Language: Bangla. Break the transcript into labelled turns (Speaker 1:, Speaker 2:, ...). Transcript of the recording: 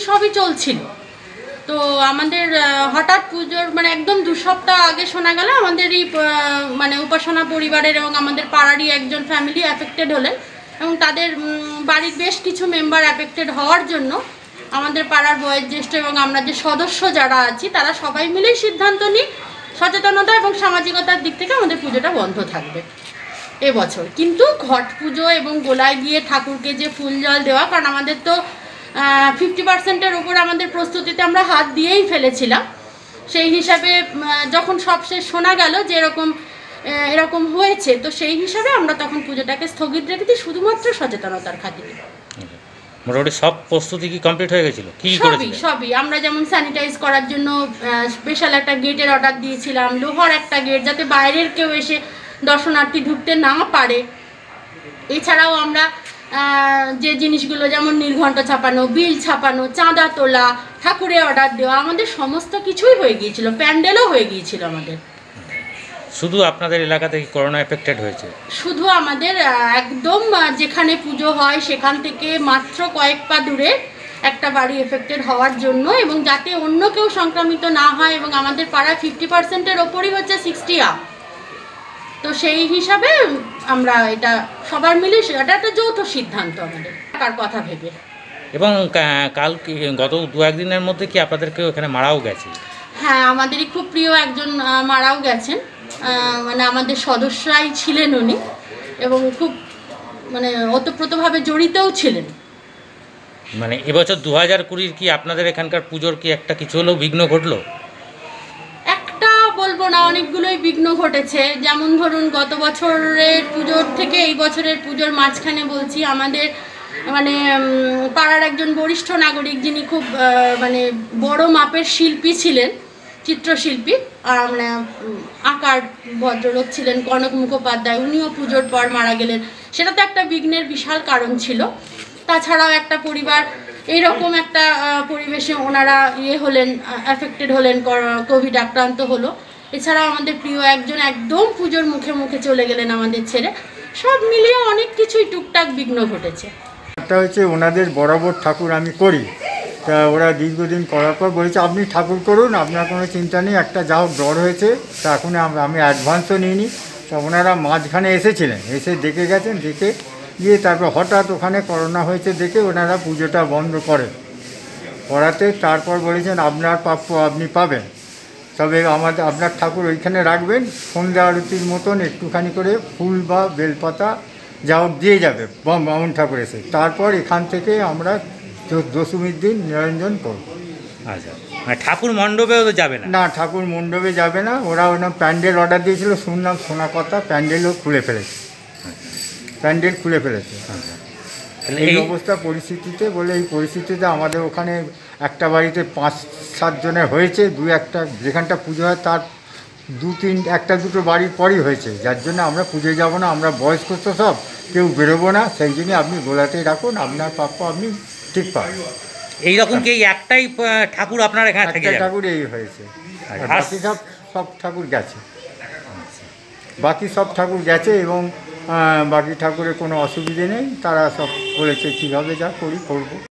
Speaker 1: সবই চলছিল। তো আমাদের হঠাৎ পুজোর মানে একদম 2 সপ্তাহ আগে শোনা গেল আমাদেরই মানে উপাসনা পরিবারের এবং আমাদের পাড়ারই একজন ফ্যামিলি অ্যাফেক্টেড হলেন এবং তাদের বাড়ির বেশ কিছু মেম্বার অ্যাফেক্টেড হওয়ার জন্য আমাদের পাড়ার বয়োজ্যেষ্ঠ এবং আমরা যে সদস্য যারা আছি তারা সবাই মিলেই সিদ্ধান্ত নিই সচেতনতা এবং সামাজিকতার দিক থেকে আমাদের পুজোটা বন্ধ থাকবে এবছর। কিন্তু ঘট পুজো এবং গোলায় গিয়ে ঠাকুরকে যে ফুল জল দেওয়া, কারণ আমাদের তো 50%-এর উপর আমাদের প্রস্তুতিতে আমরা হাত দিয়েই ফেলেছিলাম, সেই হিসাবে যখন সব শেষ শোনা গেল যে এরকম হয়েছে, তো সেই হিসাবে আমরা তখন পুজোটাকে স্থগিত রেখেছি শুধুমাত্র সচেতনতার খাতিরে।
Speaker 2: মোটামুটি সব প্রস্তুতি কি কমপ্লিট হয়ে গেছিল?
Speaker 1: সবই আমরা যেমন স্যানিটাইজ করার জন্য স্পেশাল একটা গেটের অর্ডার দিয়েছিলাম, লোহার একটা গেট যাতে বাইরের কেউ এসে দর্শনার্থী ঢুকতে না পারে। এছাড়াও আমরা যে জিনিসগুলো যেমন নীলঘণ্ট ছাপানো, বিল ছাপানো, চাঁদা তোলা, ঠাকুরে অর্ডার দেওয়া, আমাদের সমস্ত কিছুই হয়ে গিয়েছিল, প্যান্ডেলও হয়ে গিয়েছিল আমাদের।
Speaker 2: শুধু আপনাদের এলাকাতে কি করোনা এফেক্টেড হয়েছে?
Speaker 1: শুধু আমাদের একদম যেখানে পুজো হয় সেখান থেকে মাত্র কয়েক পা দূরে একটা বাড়ি এফেক্টেড হওয়ার জন্য, এবং যাতে অন্য কেউ সংক্রামিত না হয়, এবং আমাদের পাড়ায় 50%-এর ওপরই হচ্ছে 60 আপ। তো সেই হিসাবে আমরা এটা সবার মিলে এটা একটা যৌথ সিদ্ধান্ত আমাদের কার কথা ভেবে।
Speaker 2: এবং কাল গত 2-1 দিনের মধ্যে কি আপনাদেরকেও এখানে মারাও গেছে?
Speaker 1: হ্যাঁ, আমাদেরই খুব প্রিয় একজন মারাও গেছেন, মানে আমাদের সদস্যরাই ছিলেন উনি, এবং খুব মানে ওতপ্রোতভাবে জড়িতও ছিলেন।
Speaker 2: মানে এবছর 2020 কি আপনাদের এখানকার পুজোর কি একটা কিছু হলেও বিঘ্ন ঘটলো?
Speaker 1: একটা বলবো না, অনেকগুলোই বিঘ্ন ঘটেছে। যেমন ধরুন গত বছরের পুজোর থেকে এই বছরের পুজোর মাঝখানে বলছি, আমাদের মানে পাড়ার একজন বরিষ্ঠ নাগরিক যিনি খুব মানে বড় মাপের শিল্পী ছিলেন, চিত্রশিল্পী, মানে আঁকার ভদ্রলোক ছিলেন কনক মুখোপাধ্যায়, উনিও পুজোর পর মারা গেলেন। সেটা তো একটা বিঘ্নের বিশাল কারণ ছিল। তাছাড়াও একটা পরিবার এইরকম একটা পরিবেশে ওনারা হলেন, অ্যাফেক্টেড হলেন, কোভিড আক্রান্ত হলো। এছাড়াও আমাদের প্রিয় একজন একদম পুজোর মুখে মুখে চলে গেলেন আমাদের ছেড়ে। সব মিলিয়ে অনেক কিছুই টুকটাক বিঘ্ন ঘটেছে।
Speaker 3: একটা হচ্ছে ওনাদের বরাবর ঠাকুর আমি করি, তা ওরা দীর্ঘদিন করার পর বলেছে আপনি ঠাকুর করুন, আপনার কোনো চিন্তা নেই, একটা যা হোক জ্বর হয়েছে, তা এখন আমি অ্যাডভান্সও নিইনি। তা ওনারা মাঝখানে এসেছিলেন, এসে দেখে গেছেন, দেখে গিয়ে তারপর হঠাৎ ওখানে করোনা হয়েছে দেখে ওনারা পুজোটা বন্ধ করাতে তারপর বলেছেন আপনার প্রাপ্য আপনি পাবেন, তবে আপনার ঠাকুর ওইখানে রাখবেন, সন্ধ্যা আরতির মতন একটুখানি করে ফুল বা বেলপাতা যা হোক দিয়ে যাবে বামুন ঠাকুর এসে, তারপর এখান থেকে আমরা দশমীর দিন নিরঞ্জন করব।
Speaker 2: আচ্ছা, ঠাকুর মণ্ডপেও তো যাবে না? না,
Speaker 3: ঠাকুর মণ্ডপে যাবে না। ওরা প্যান্ডেল অর্ডার দিয়েছিল, শুনলাম শোনা কথা, প্যান্ডেলও খুলে ফেলেছে, প্যান্ডেল খুলে ফেলেছে। এই অবস্থা পরিস্থিতিতে বলে এই পরিস্থিতিতে আমাদের ওখানে একটা বাড়িতে 5-7 জনের হয়েছে, 2-1টা যেখানটা পুজো হয় তার 2-3-1-2 বাড়ির পরই হয়েছে, যার জন্য আমরা পুজো যাব না, আমরা বয়স্ক তো সব, কেউ বেরোবো না, সেই জন্যই আপনি গোলাতেই রাখুন, আপনার প্রাপ্য আপনি ঠিক পাবেন।
Speaker 2: এইরকম কি একটাই ঠাকুর আপনার এখানে থেকে যাবে?
Speaker 3: ঠাকুর এই হয়েছে, বাকি সব ঠাকুর গেছে, বাকি সব ঠাকুর গেছে, এবং বাকি ঠাকুরের কোনো অসুবিধে নেই, তারা সব বলেছে কীভাবে যা করবো।